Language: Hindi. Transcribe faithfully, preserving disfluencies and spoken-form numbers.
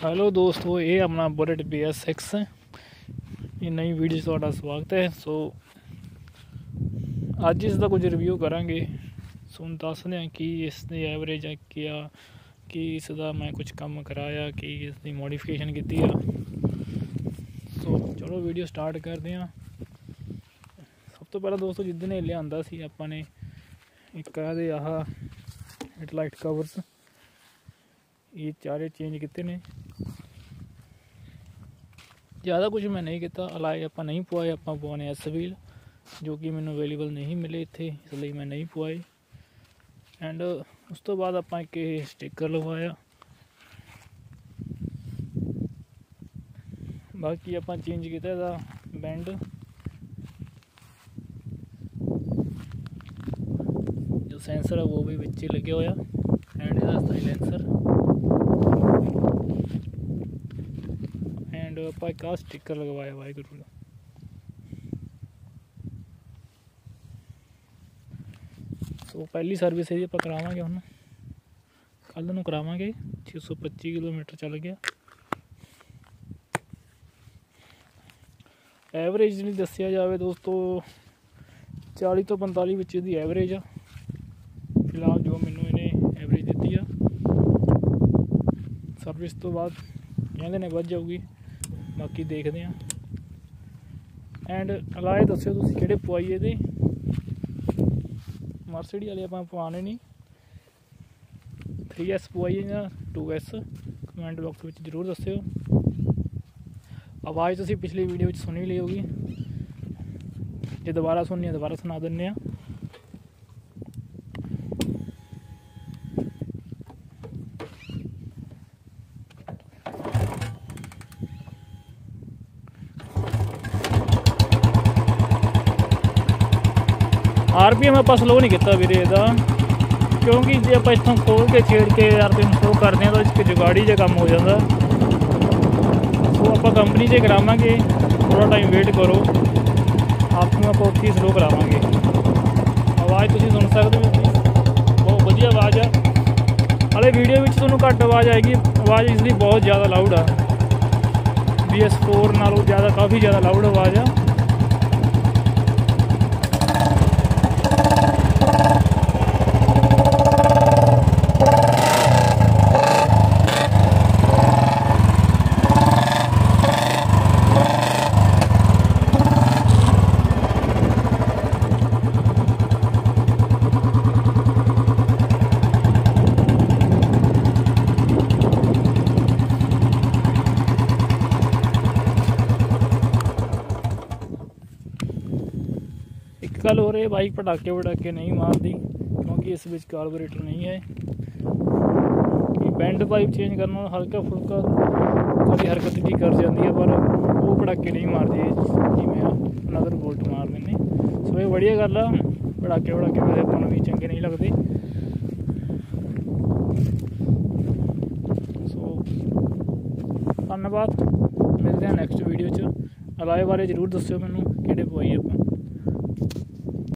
हेलो दोस्तों, ये अपना बुलेट बी एस सिक्स ये नई वीडियो च तुहाडा स्वागत है। सो अज इसका कुछ रिव्यू करांगे। सो दसदे हैं कि इसकी एवरेज है क्या, कि इसका मैं कुछ कम कराया, कि इसकी मॉडिफिकेशन की है। सो चलो वीडियो स्टार्ट करते हैं। सब तो पहला दोस्तों जिद्दन लिया सी अपने एक आह हेडलाइट कवर्स ये चारे चेंज किए ने। ज़्यादा कुछ मैं नहीं किया, अलाए आप नहीं पवाए, आप पवाने एस व्हील जो कि मैंने अवेलेबल नहीं मिले इत्थे, इसलिए मैं नहीं पवाए। एंड उस तो बाद आप एक स्टिकर लगवाया। बाकी आप चेंज किया बैंड, जो सेंसर है वो भी विच लगे हुआ। एंड इसका साइलेंसर एंड आप एक स्टिकर लगवाया वाहगुरू का। सो पहली सर्विस है आप करावे हम कल नूं करावे। छे सौ पच्ची किलोमीटर चल गया। एवरेज नहीं दसिया जाए दोस्तों, चाली तो पंताली विच दी एवरेज आ फिलहाल जो मैनू इन्हें एवरेज दी आ। सर्विस तो बाद कहते ने वध जाऊगी, बाकी देखते हैं। एंड अलाए दस्यो तुसीं किहड़े पवाइए दे मर्सिडी वाले आप पवाने नहीं, थ्री एस पवाइए या टू एस, कमेंट बॉक्स में जरूर दस्यो। आवाज़ तुसीं पिछली वीडियो में सुनी ली होगी, जो दोबारा सुननी है दोबारा सुना दें। आर पी एम आप स्लो नहीं किया वीरे इहदा, क्योंकि जो आप इतों खोल के छेड़ के आर पी एम स्लो करते हैं तो इसके जुगाड़ी जो काम हो जाता। सो आप कंपनी से करावांगे, थोड़ा टाइम वेट करो, आपको आप उत्थे स्लो करावांगे। आवाज़ तुसीं सुन सकते हो, बहुत वधिया आवाज़ आ। हाले वीडियो में तुहानूं घट आवाज़ आएगी, आवाज़ इसकी बहुत ज़्यादा लाउड आ, बी एस फोर नालों ज़्यादा काफ़ी ज़्यादा लाउड आवाज़ आ। एक गल हो रही बाइक पटाके पटाके नहीं मारती, क्योंकि इस विच कार्बोरेटर नहीं है। बैंड पाइप चेंज करना हल्का फुल्का कभी हरकत भी कर जाती है, पर वो पटाके नहीं मारती जिमें अनदर बोल्ट मार देने। सो ये बढ़िया गल आ, पटाके पटाके वैसे अपन भी चंगे नहीं लगते। सो धन्यवाद, मिलते हैं नैक्सट वीडियो च। अलाए बारे जरूर दस्यो मैनू किहड़े पवाई आप।